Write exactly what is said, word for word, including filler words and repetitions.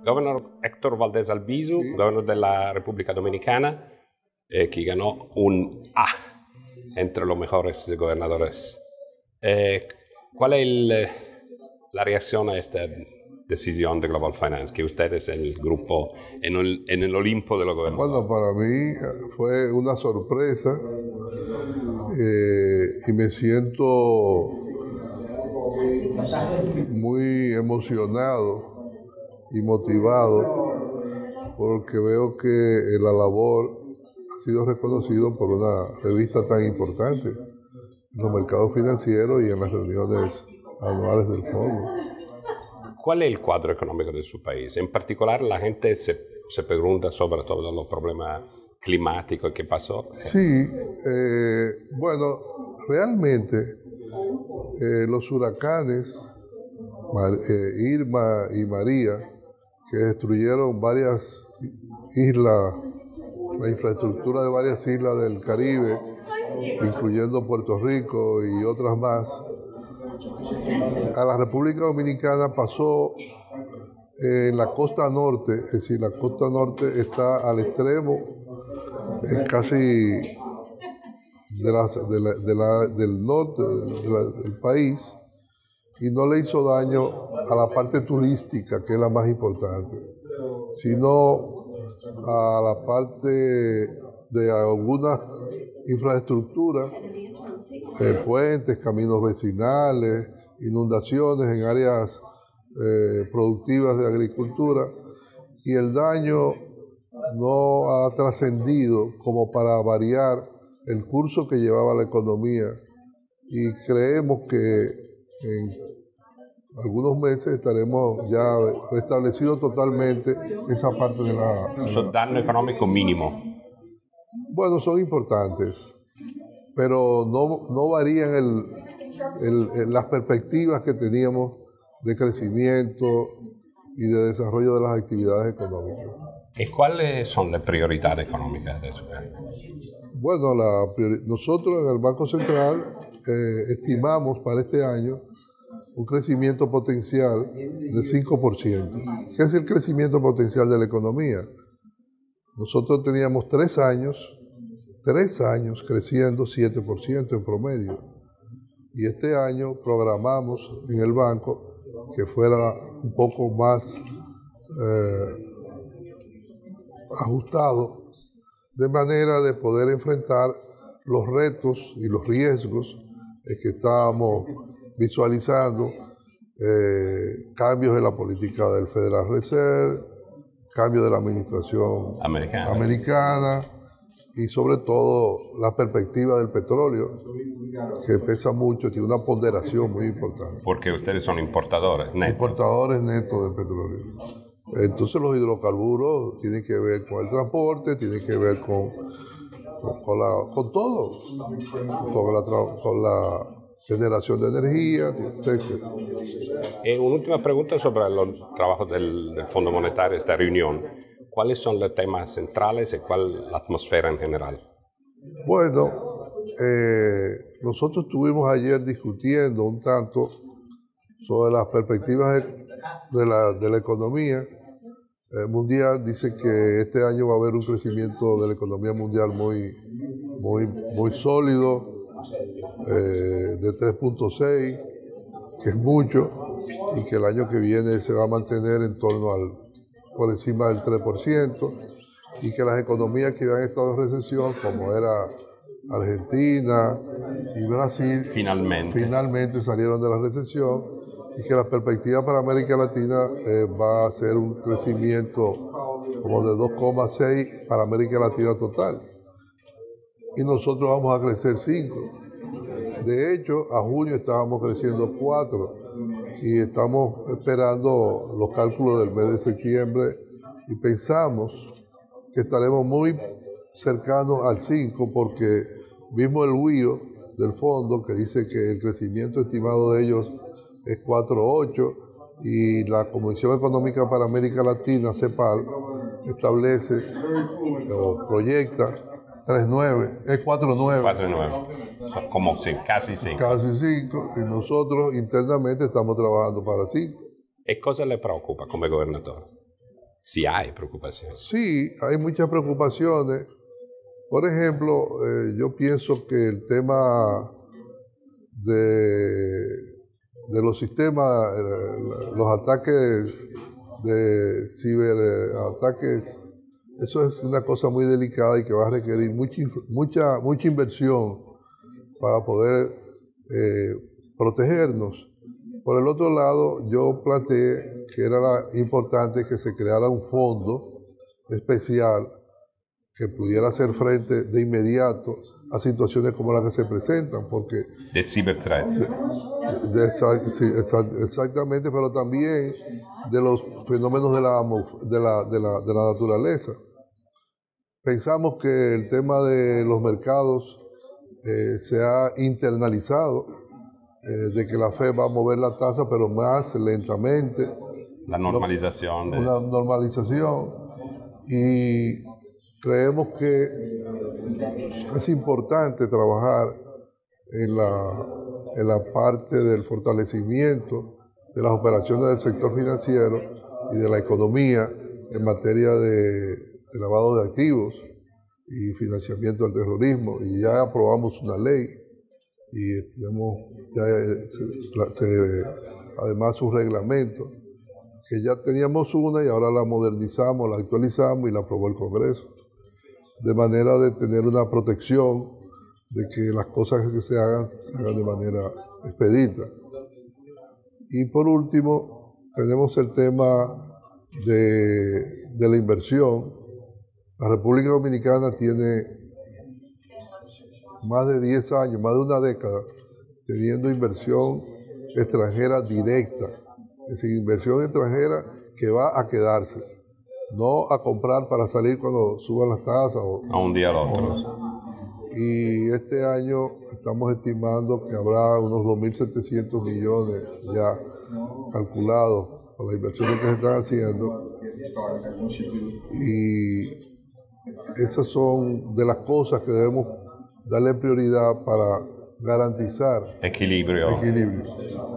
Governor Héctor Valdés Albizu, sí. Governor de la República Dominicana, eh, que ganó un A entre los mejores gobernadores. Eh, ¿Cuál es el, la reacción a esta decisión de Global Finance, que ustedes en el grupo, en el, en el Olimpo de los gobernadores? Bueno, para mí fue una sorpresa eh, y me siento muy emocionado y motivado porque veo que la labor ha sido reconocido por una revista tan importante en los mercados financieros y en las reuniones anuales del fondo. ¿Cuál es el cuadro económico de su país? En particular, la gente se, se pregunta sobre todos los problemas climáticos que pasó. Sí, eh, bueno, realmente eh, los huracanes Mar, eh, Irma y María, que destruyeron varias islas, la infraestructura de varias islas del Caribe, incluyendo Puerto Rico y otras más, a la República Dominicana pasó eh, en la costa norte, es decir, la costa norte está al extremo, es casi de la, de la, de la, del norte de la, del país, y no le hizo daño a la parte turística, que es la más importante, sino a la parte de algunas infraestructuras, eh, puentes, caminos vecinales, inundaciones en áreas eh, productivas de agricultura, y el daño no ha trascendido como para variar el curso que llevaba la economía, y creemos que en algunos meses estaremos ya restablecidos totalmente esa parte de la... ¿Un daño económico mínimo? Bueno, son importantes, pero no, no varían el, el, el, las perspectivas que teníamos de crecimiento y de desarrollo de las actividades económicas. ¿Y cuáles son las prioridades económicas de su país? Bueno, la priori- nosotros en el Banco Central eh, estimamos para este año un crecimiento potencial de cinco por ciento. ¿Qué es el crecimiento potencial de la economía? Nosotros teníamos tres años, tres años creciendo siete por ciento en promedio. Y este año programamos en el banco que fuera un poco más eh, ajustado, de manera de poder enfrentar los retos y los riesgos que estábamos visualizando, eh, cambios en la política del Federal Reserve, cambios de la administración americana. americana y sobre todo la perspectiva del petróleo, que pesa mucho, tiene una ponderación muy importante. Porque ustedes son importadores netos. Importadores netos de petróleo. Entonces los hidrocarburos tienen que ver con el transporte, tienen que ver con, con, con, la, con todo, con la, con la generación de energía, etcétera. Eh, una última pregunta sobre los trabajos del, del Fondo Monetario, esta reunión. ¿Cuáles son los temas centrales y cuál es la atmósfera en general? Bueno, eh, nosotros estuvimos ayer discutiendo un tanto sobre las perspectivas de la, de la economía eh, mundial. Dice que este año va a haber un crecimiento de la economía mundial muy, muy, muy sólido, eh, de tres punto seis, que es mucho, y que el año que viene se va a mantener en torno al, por encima del tres por ciento, y que las economías que habían estado en recesión, como era Argentina y Brasil, finalmente, finalmente salieron de la recesión, y que la perspectiva para América Latina eh, va a ser un crecimiento como de dos coma seis para América Latina total. Y nosotros vamos a crecer cinco. De hecho, a junio estábamos creciendo cuatro y estamos esperando los cálculos del mes de septiembre y pensamos que estaremos muy cercanos al cinco porque vimos el W I O del fondo que dice que el crecimiento estimado de ellos es cuatro coma ocho y la Comisión Económica para América Latina, CEPAL, establece o proyecta tres coma nueve, es cuatro coma nueve. cuatro coma nueve. Son como sí, casi cinco. Casi cinco, y nosotros internamente estamos trabajando para cinco. ¿Y cosa le preocupa como gobernador? si hay preocupaciones. Sí, hay muchas preocupaciones. Por ejemplo, eh, yo pienso que el tema de, de los sistemas, eh, los ataques de ciberataques, eso es una cosa muy delicada y que va a requerir mucha, mucha, mucha inversión para poder eh, protegernos. Por el otro lado, yo planteé que era importante que se creara un fondo especial que pudiera hacer frente de inmediato a situaciones como las que se presentan, porque... De ciberthreats. De, de, sí, exactamente, pero también de los fenómenos de la, de la, de la, de la naturaleza. Pensamos que el tema de los mercados eh, se ha internalizado, eh, de que la Fed va a mover la tasa, pero más lentamente. La normalización. De... Una normalización. Y creemos que es importante trabajar en la, en la parte del fortalecimiento de las operaciones del sector financiero y de la economía en materia de, de lavado de activos y financiamiento del terrorismo. Y ya aprobamos una ley y tenemos ya se, se, además un reglamento, que ya teníamos una y ahora la modernizamos, la actualizamos y la aprobó el Congreso, de manera de tener una protección de que las cosas que se hagan, se hagan de manera expedita. Y por último, tenemos el tema de, de la inversión. La República Dominicana tiene más de diez años, más de una década, teniendo inversión extranjera directa, es decir, inversión extranjera que va a quedarse, no a comprar para salir cuando suban las tasas. O, a un día al otro. Y este año estamos estimando que habrá unos dos mil setecientos millones ya calculados por las inversiones que se están haciendo. Y esas son de las cosas que debemos darle prioridad para garantizar equilibrio. equilibrio.